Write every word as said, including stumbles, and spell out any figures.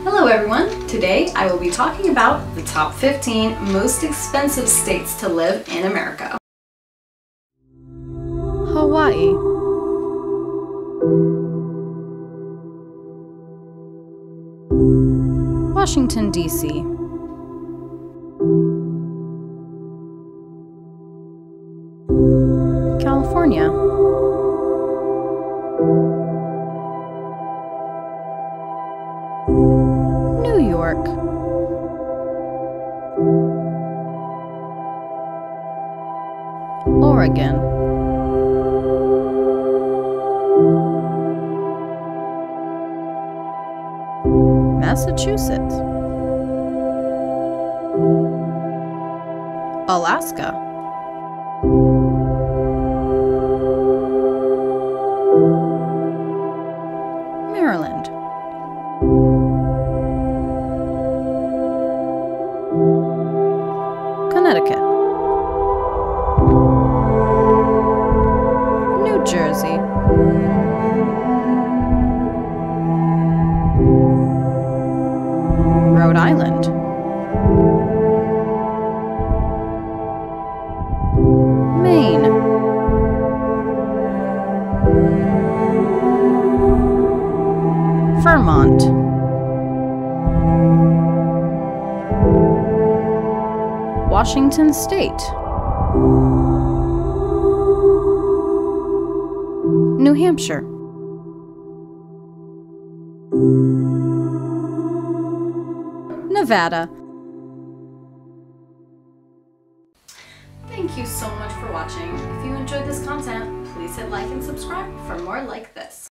Hello everyone! Today I will be talking about the top fifteen most expensive states to live in America. Hawaii, Washington, D C, California, New York, Oregon, Massachusetts, Alaska, Maryland, Connecticut, New Jersey, Rhode Island, Maine, Vermont, Washington State, New Hampshire, Nevada. Thank you so much for watching. If you enjoyed this content, please hit like and subscribe for more like this.